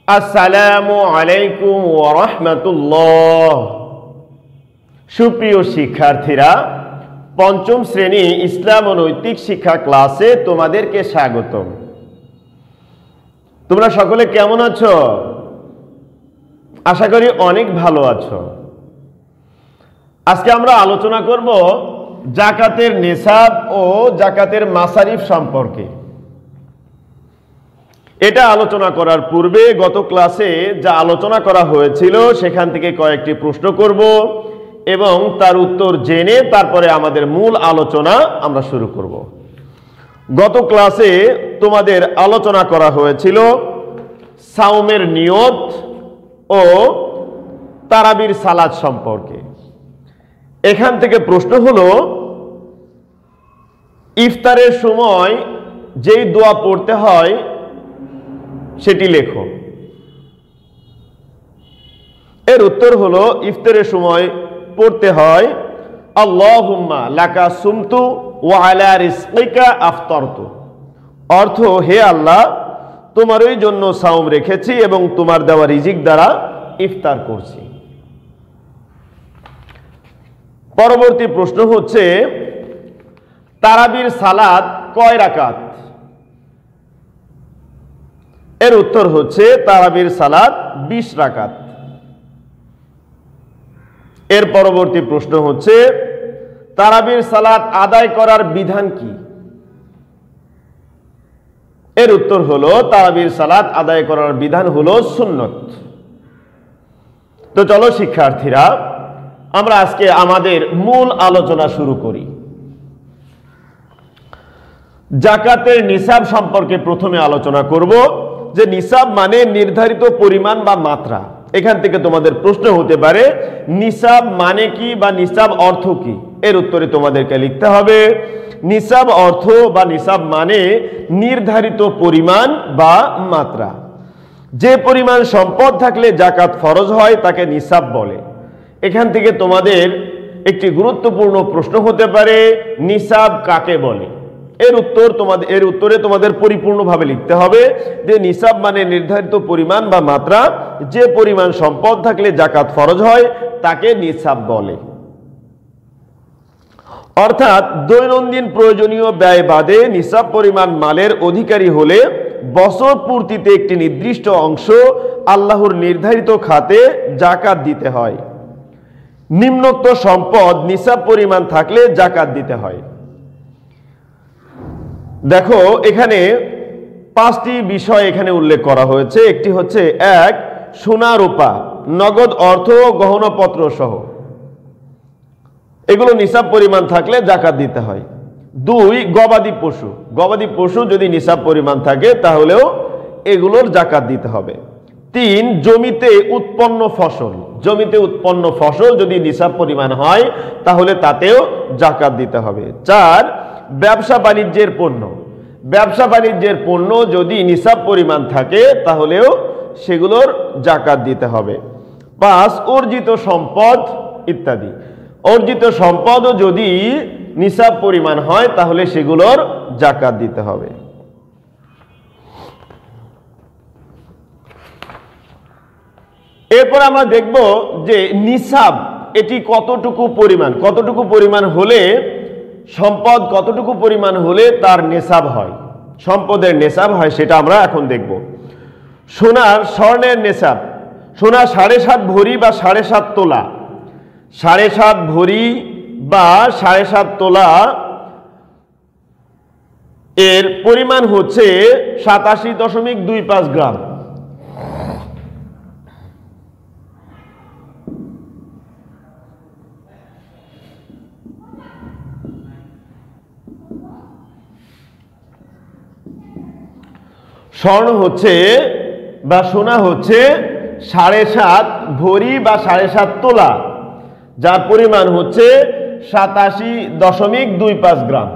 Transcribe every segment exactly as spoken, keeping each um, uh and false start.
আসসালামু আলাইকুম ওয়া রাহমাতুল্লাহ। সুপ্রিয় শিক্ষার্থীরা, পঞ্চম শ্রেণী ইসলাম ও নৈতিক শিক্ষা ক্লাসে তোমাদেরকে স্বাগতম। তোমরা সকলে কেমন আছো? আশা করি অনেক ভালো আছো। আজকে আমরা আলোচনা করব যাকাতের নিসাব ও যাকাতের মাসারিফ সম্পর্কে। এটা আলোচনা করার পূর্বে গত ক্লাসে যা আলোচনা করা হয়েছিল সেখান থেকে কয়েকটি প্রশ্ন করব এবং তার উত্তর জেনে তারপরে আমাদের মূল আলোচনা আমরা শুরু করব। গত ক্লাসে তোমাদের আলোচনা করা হয়েছিল সাওমের নিয়ত ও তারাবির সালাত সম্পর্কে। এখান থেকে প্রশ্ন হলো, ইফতারের সময় যেই দোয়া পড়তে হয় সেটি লেখো। এর উত্তর হলো, ইফতারের সময় পড়তে হয় আল্লাহুম্মা লাকা সুমতু ওয়া আলা রিজকিকা আফতারতু। অর্থ, হে আল্লাহ, তোমারই জন্য সাওম রেখেছি এবং তোমার দেওয়া রিজিক দ্বারা ইফতার করছি। পরবর্তী প্রশ্ন হচ্ছে, তারাবির সালাত কয় রাকাত? এর উত্তর হচ্ছে তারাবির সালাত বিশ রাকাত। এর পরবর্তী প্রশ্ন হচ্ছে, তারাবির সালাত আদায় করার বিধান কি? এর উত্তর হলো, তারাবির সালাত আদায় করার বিধান হলো সুন্নত। তো চলো শিক্ষার্থীরা, আমরা আজকে আমাদের মূল আলোচনা শুরু করি। যাকাতের নিসাব সম্পর্কে প্রথমে আলোচনা করব যে নিসাব মানে নির্ধারিত পরিমাণ বা মাত্রা। এখান থেকে তোমাদের প্রশ্ন হতে পারে, নিসাব মানে কি বা নিসাব অর্থ কি? এর উত্তরে তোমাদেরকে লিখতে হবে, নিসাব অর্থ বা নিসাব মানে নির্ধারিত পরিমাণ বা মাত্রা। যে পরিমাণ সম্পদ থাকলে যাকাত ফরজ হয় তাকে নিসাব বলে। এখান থেকে তোমাদের একটি গুরুত্বপূর্ণ প্রশ্ন হতে পারে, নিসাব কাকে বলে? এর উত্তর তোমাদের এর উত্তরে তোমাদের পরিপূর্ণভাবে লিখতে হবে যে নিসাব মানে নির্ধারিত পরিমাণ বা মাত্রা। যে পরিমাণ সম্পদ থাকলে যাকাত ফরজ হয় তাকে নিসাব বলে। অর্থাৎ দৈনন্দিন প্রয়োজনীয় ব্যয় বাদে নিসাব পরিমাণ মালের অধিকারী হলে বছর পূর্তিতে একটি নির্দিষ্ট অংশ আল্লাহর নির্ধারিত খাতে যাকাত দিতে হয়। নিম্নোক্ত সম্পদ নিসাব পরিমাণ থাকলে যাকাত দিতে হয়। দেখো, এখানে পাঁচটি বিষয় এখানে উল্লেখ করা হয়েছে। একটি হচ্ছে, এক, সোনা রূপা, নগদ অর্থ, গহনাপত্র সহ, এগুলো নিসাব পরিমাণ থাকলে যাকাত দিতে হয়। দুই, গবাদি পশু, গবাদি পশু যদি নিসাব পরিমাণ থাকে তাহলেও এগুলোর যাকাত দিতে হবে। তিন, জমিতে উৎপন্ন ফসল, জমিতে উৎপন্ন ফসল যদি নিসাব পরিমাণ হয় তাহলে তাতেও যাকাত দিতে হবে। চার, ব্যবসা বাণিজ্যের পণ্য, ব্যবসা বাণিজ্যের পণ্য যদি নিসাব পরিমাণ থাকে তাহলেও সেগুলোর যাকাত দিতে হবে। পাঁচ, অর্জিত সম্পদ ইত্যাদি, অর্জিত সম্পদও যদি নিসাব পরিমাণ হয় তাহলে সেগুলোর যাকাত দিতে হবে। এরপর আমরা দেখব যে নিসাব এটি কতটুকু পরিমাণ, কতটুকু পরিমাণ হলে সম্পদ কতটুকু পরিমাণ হলে তার নেসাব হয়, সম্পদের নেসাব হয়, সেটা আমরা এখন দেখব। সোনার স্বর্ণের নেসাব, সোনা সাড়ে সাত ভরি বা সাড়ে সাত তোলা, সাড়ে সাত ভরি বা সাড়ে সাত তোলা এর পরিমাণ হচ্ছে সাতাশি দশমিক দুই পাঁচ গ্রাম। স্বর্ণ হচ্ছে বা সোনা হচ্ছে সাড়ে সাত ভরি বা সাড়ে সাত তোলা, যার পরিমাণ হচ্ছে সাতাশি দশমিক দুই পাঁচ গ্রাম।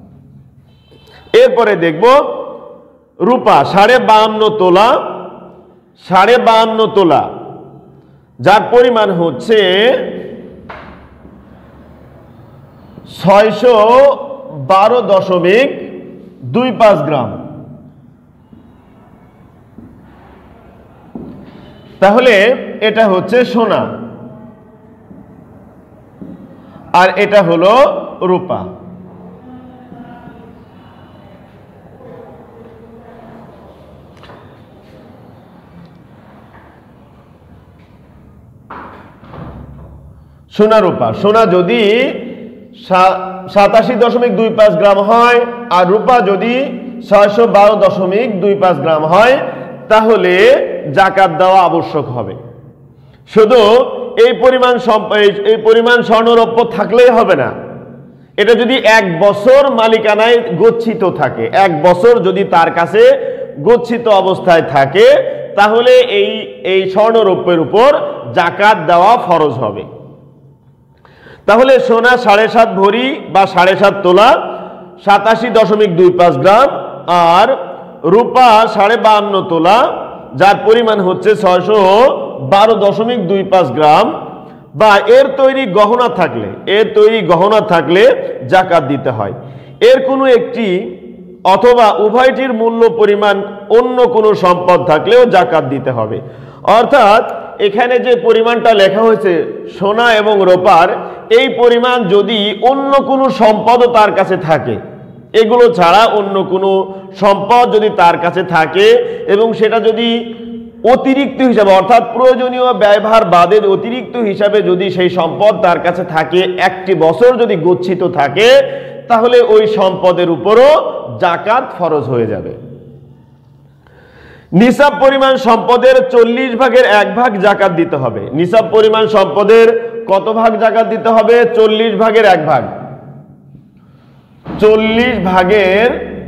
এরপরে দেখব রূপা, সাড়ে বাহান্ন তোলা, সাড়ে বাহান্ন তোলা, যার পরিমাণ হচ্ছে ছয়শো বারো দশমিক দুই পাঁচ গ্রাম। তাহলে এটা হচ্ছে সোনা আর এটা হলো রূপা। সোনা রূপা, সোনা যদি সাতাশি দশমিক দুই পাঁচ গ্রাম হয় আর রূপা যদি ছয়শো বারো দশমিক দুই পাঁচ গ্রাম হয় তাহলে জাকাত দেওয়া আবশ্যক হবে। শুধু এই পরিমাণ এই পরিমাণ স্বর্ণরৌপ্য থাকলেই হবে না, এটা যদি এক বছর মালিকানায় গচ্ছিত থাকে, এক বছর যদি তার কাছে গচ্ছিত অবস্থায় থাকে তাহলে এই এই স্বর্ণরৌপ্যের উপর জাকাত দেওয়া ফরজ হবে। তাহলে সোনা সাড়ে সাত ভরি বা সাড়ে সাত তোলা সাতাশি দশমিক দুই পাঁচ গ্রাম আর রূপা সাড়ে বাহান্ন তোলা যার পরিমাণ হচ্ছে ছয়শো বারো দশমিক দুই পাঁচ গ্রাম বা এর তৈরি গহনা থাকলে এর তৈরি গহনা থাকলে জাকাত দিতে হয়। এর কোনো একটি অথবা উভয়টির মূল্য পরিমাণ অন্য কোনো সম্পদ থাকলেও জাকাত দিতে হবে। অর্থাৎ এখানে যে পরিমাণটা লেখা হয়েছে সোনা এবং রূপার, এই পরিমাণ যদি অন্য কোনো সম্পদও তার কাছে থাকে, এগুলো ছাড়া অন্য কোনো সম্পদ যদি তার কাছে থাকে এবং সেটা যদি অতিরিক্ত হিসাবে অর্থাৎ প্রয়োজনীয় ব্যয়ভার বাদে অতিরিক্ত হিসাবে যদি সেই সম্পদ তার কাছে থাকে, একটি বছর যদি গচ্ছিত থাকে তাহলে ওই সম্পদের উপরও জাকাত ফরজ হয়ে যাবে। নিসাব পরিমাণ সম্পদের চল্লিশ ভাগের এক ভাগ জাকাত দিতে হবে। নিসাব পরিমাণ সম্পদের কত ভাগ জাকাত দিতে হবে? চল্লিশ ভাগের এক ভাগ। চল্লিশ ভাগের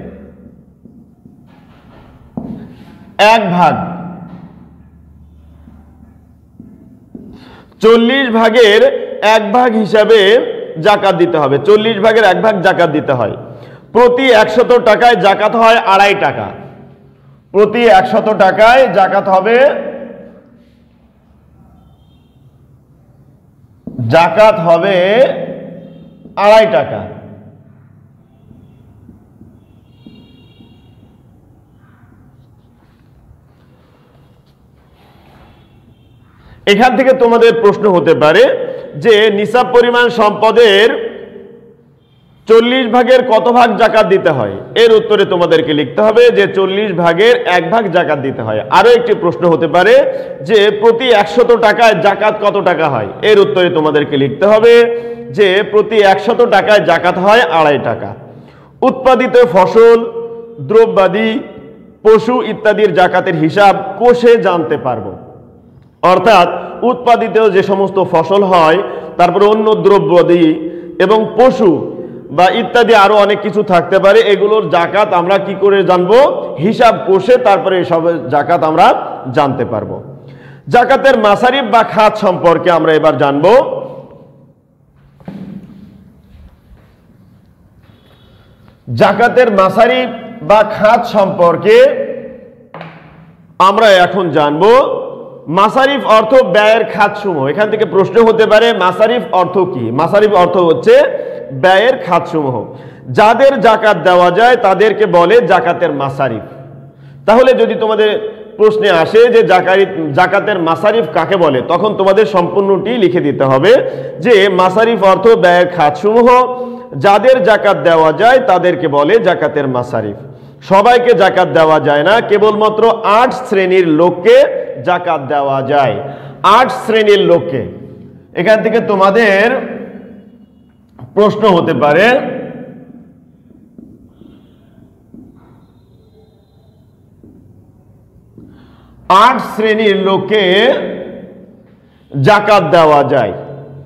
এক ভাগ চল্লিশ ভাগের এক ভাগ হিসাবে জাকাত দিতে হবে। চল্লিশ ভাগের এক ভাগ জাকাত দিতে হয়। প্রতি একশত টাকায় জাকাত হয় আড়াই টাকা। প্রতি একশত টাকায় জাকাত হবে জাকাত হবে আড়াই টাকা। এখান থেকে তোমাদের প্রশ্ন হতে পারে যে নিসাব পরিমাণ সম্পদের চল্লিশ ভাগের কত ভাগ জাকাত দিতে হয়? এর উত্তরে তোমাদেরকে লিখতে হবে যে চল্লিশ ভাগের এক ভাগ জাকাত দিতে হয়। আরো একটি প্রশ্ন হতে পারে যে প্রতি একশত টাকায় জাকাত কত টাকা হয়? এর উত্তরে তোমাদেরকে লিখতে হবে যে প্রতি একশত টাকায় জাকাত হয় আড়াই টাকা। উৎপাদিত ফসল, দ্রব্যাদি, পশু ইত্যাদির জাকাতের হিসাব কোষে জানতে পারবো। অর্থাৎ উৎপাদিত যে সমস্ত ফসল হয়, তারপরে অন্য দ্রব্যাদি এবং পশু বা ইত্যাদি আরো অনেক কিছু থাকতে পারে, এগুলোর জাকাত আমরা কি করে জানবো? হিসাব কোষে তারপরে এসব জাকাত আমরা জানতে পারবো। জাকাতের মাসারিফ বা খাত সম্পর্কে আমরা এবার জানবো। জাকাতের মাসারিফ বা খাত সম্পর্কে আমরা এখন জানবো। মাসারিফ অর্থ ব্যয়ের খাতসমূহ। এখান থেকে প্রশ্ন হতে পারে মাসারিফ অর্থ কি? মাসারিফ অর্থ হচ্ছে ব্যয়ের খাতসমূহ। যাদের জাকাত দেওয়া যায় তাদেরকে বলে জাকাতের মাসারিফ। তাহলে যদি তোমাদের প্রশ্নে আসে যে জাকাতের মাসারিফ কাকে বলে, তখন তোমাদের সম্পূর্ণটি লিখে দিতে হবে যে মাসারিফ অর্থ ব্যয়ের খাতসমূহ, যাদের জাকাত দেওয়া যায় তাদেরকে বলে জাকাতের মাসারিফ। সবাইকে জাকাত দেওয়া যায় না, কেবলমাত্র আট শ্রেণীর লোককে জাকাত দেওয়া যায়। আট শ্রেণীর লোককে। এখান থেকে তোমাদের প্রশ্ন হতে পারে আট শ্রেণীর লোককে জাকাত দেওয়া যায়,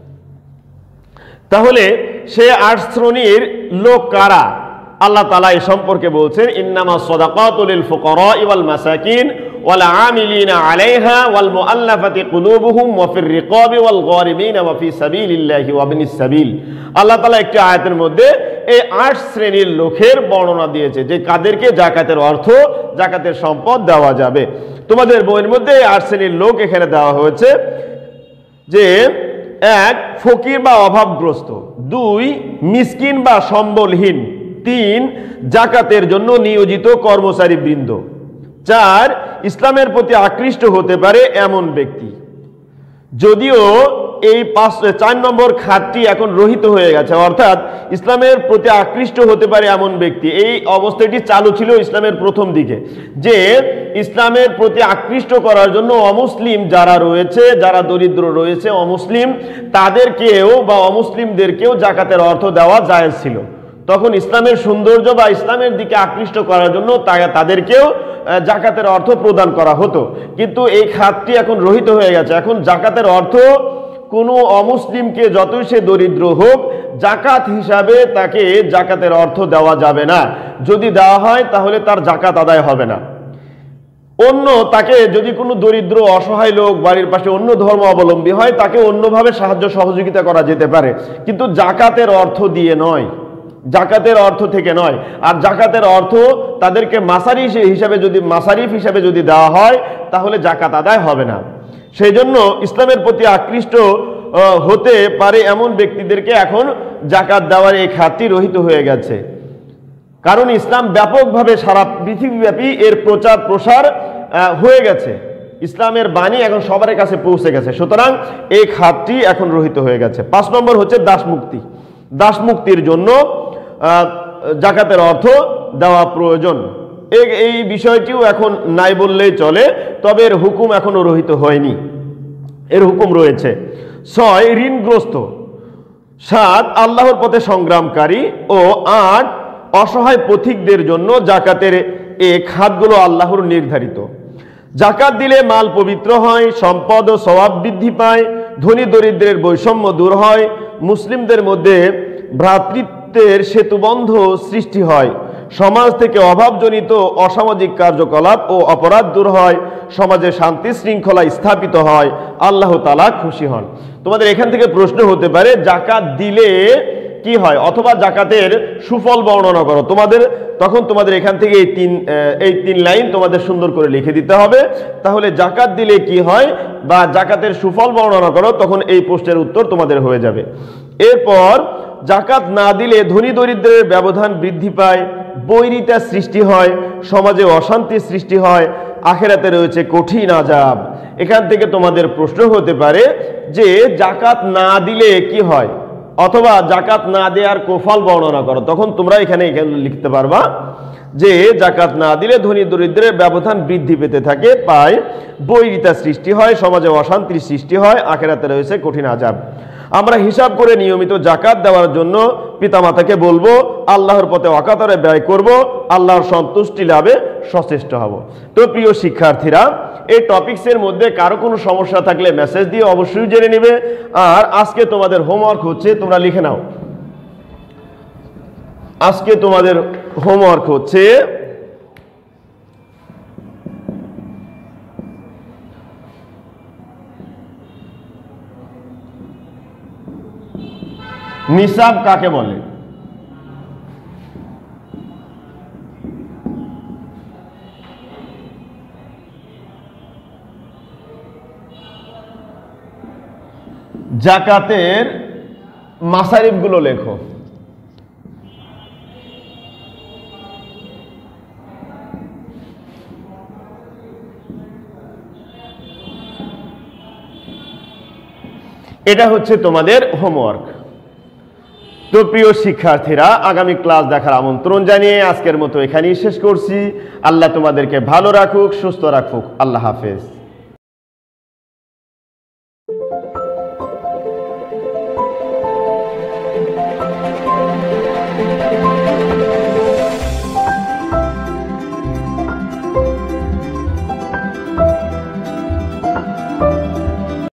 তাহলে সে আট শ্রেণীর লোক কারা? আল্লাহ তাআলা এই সম্পর্কে বলছেন ইন্নামাস সাদাকাতু লিল ফুকারা ওয়াল মাসাকিন ওয়াল আমিলিনা আলাইহা ওয়াল মুআল্লাফাতি কুলুবুহুম ওয়া ফির রিকাবি ওয়াল গারিমিনা ওয়া ফি সাবিলিল্লাহি ওয়া ইবনিস সাবিল। আল্লাহ তাআলা একটি আয়াতের মধ্যে এই আট শ্রেণীর লোকের বর্ণনা দিয়েছে যে কাদেরকে জাকাতের অর্থ, জাকাতের সম্পদ দেওয়া যাবে। তোমাদের বইয়ের মধ্যে এই আট শ্রেণীর লোক এখানে দেওয়া হয়েছে যে এক, ফকির বা অভাবগ্রস্ত; দুই, মিসকিন বা সম্বলহীন; তিন, জাকাতের জন্য নিয়োজিত কর্মচারী বৃন্দ; চার, ইসলামের প্রতি আকৃষ্ট হতে পারে এমন ব্যক্তি। যদিও এই পাঁচ চার নম্বর খাতটি এখন রহিত হয়ে গেছে, অর্থাৎ ইসলামের প্রতি আকৃষ্ট হতে পারে এমন ব্যক্তি, এই অবস্থাটি চালু ছিল ইসলামের প্রথম দিকে, যে ইসলামের প্রতি আকৃষ্ট করার জন্য অমুসলিম যারা রয়েছে, যারা দরিদ্র রয়েছে অমুসলিম, তাদেরকেও বা অমুসলিমদেরকেও জাকাতের অর্থ দেওয়া জায়েজ ছিল। তখন ইসলামের সৌন্দর্য বা ইসলামের দিকে আকৃষ্ট করার জন্য তাদেরকেও জাকাতের অর্থ প্রদান করা হতো। কিন্তু এই খাতটি এখন রহিত হয়ে গেছে। এখন জাকাতের অর্থ কোনো অমুসলিমকে, যতই সে দরিদ্র হোক, জাকাত হিসাবে তাকে জাকাতের অর্থ দেওয়া যাবে না। যদি দেওয়া হয় তাহলে তার জাকাত আদায় হবে না। অন্য তাকে যদি কোনো দরিদ্র অসহায় লোক বাড়ির পাশে অন্য ধর্ম অবলম্বী হয়, তাকে অন্যভাবে সাহায্য সহযোগিতা করা যেতে পারে, কিন্তু জাকাতের অর্থ দিয়ে নয়, জাকাতের অর্থ থেকে নয়। আর জাকাতের অর্থ তাদেরকে মাসারিফ হিসাবে যদি মাসারিফ হিসাবে যদি দেওয়া হয় তাহলে জাকাত আদায় হবে না। সেই জন্য ইসলামের প্রতি আকৃষ্ট হতে পারে এমন ব্যক্তিদেরকে এখন জাকাত দেওয়ার এই খাতটি রহিত হয়ে গেছে, কারণ ইসলাম ব্যাপকভাবে সারা পৃথিবীব্যাপী এর প্রচার প্রসার হয়ে গেছে, ইসলামের বাণী এখন সবার কাছে পৌঁছে গেছে, সুতরাং এই খাতটি এখন রহিত হয়ে গেছে। পাঁচ নম্বর হচ্ছে দাস মুক্তি। দাস মুক্তির জন্য জাকাতের অর্থ দেওয়া প্রয়োজন। এই বিষয়টিও এখন নাই বললেই চলে, তবে এর হুকুম এখনো রহিত হয়নি, এর হুকুম রয়েছে। ছয়, ঋণগ্রস্ত। সাত, আল্লাহর পথে সংগ্রামকারী। ও আট, অসহায় পথিকদের জন্য জাকাতের এই খাতগুলো আল্লাহর নির্ধারিত। জাকাত দিলে মাল পবিত্র হয়, সম্পদ ও সওয়াব বৃদ্ধি পায়, ধনী দরিদ্রের বৈষম্য দূর হয়, মুসলিমদের মধ্যে ভ্রাতৃত্বের সেতুবন্ধ সৃষ্টি হয়, সমাজ থেকে অভাবজনিত অসামাজিক কার্যকলাপ ও অপরাধ দূর হয়, সমাজে শান্তি শৃঙ্খলা স্থাপিত হয়, আল্লাহ তাআলা খুশি হন। তোমাদের এখান থেকে প্রশ্ন হতে পারে, জাকাত দিলে কি হয়, অথবা জাকাতের সুফল বর্ণনা করো। তোমাদের তখন তোমাদের এখান থেকে এই তিন এই তিন লাইন তোমাদের সুন্দর করে লিখে দিতে হবে। তাহলে জাকাত দিলে কি হয় বা জাকাতের সুফল বর্ণনা করো, তখন এই প্রশ্নের উত্তর তোমাদের হয়ে যাবে। এরপর, জাকাত না দিলে ধনী দরিদ্রের ব্যবধান বৃদ্ধি পায়, বৈরিতা সৃষ্টি হয়, সমাজে অশান্তি সৃষ্টি হয়, আখিরাতে রয়েছে কঠিন আযাব। এখান থেকে তোমাদের প্রশ্ন হতে পারে যে জাকাত না দিলে কি হয়, অথবা জাকাত না দেওয়ার কুফল বর্ণনা করো। তখন তোমরা এখানে এখানে লিখতে পারবা যে জাকাত না দিলে ধনী দরিদ্রের ব্যবধান বৃদ্ধি পেতে থাকে, পায়, বৈরিতা সৃষ্টি হয়, সমাজে অশান্তির সৃষ্টি হয়, আখিরাতে রয়েছে কঠিন আযাব। আমরা হিসাব করে নিয়মিত জাকাত দেওয়ার জন্য পিতামাতাকে বলবো, আল্লাহর পথে অকাতরে ব্যয় করব, আল্লাহর সন্তুষ্টি লাভে সচেষ্ট হব। তো প্রিয় শিক্ষার্থীরা, এই টপিকসের মধ্যে কারো কোনো সমস্যা থাকলে মেসেজ দিয়ে অবশ্যই জেনে নেবে। আর আজকে তোমাদের হোমওয়ার্ক হচ্ছে, তোমরা লিখে নাও, আজকে তোমাদের হোমওয়ার্ক হচ্ছে নিসাব কাকে বলে। জাকাতের মাসারিফগুলো লেখো। এটা হচ্ছে তোমাদের হোমওয়ার্ক। তো প্রিয় শিক্ষার্থীরা, আগামী ক্লাস দেখার আমন্ত্রণ জানিয়ে আজকের মতো এখানেই শেষ করছি। আল্লাহ তোমাদেরকে ভালো রাখুক, সুস্থ রাখুক। আল্লাহ হাফেজ।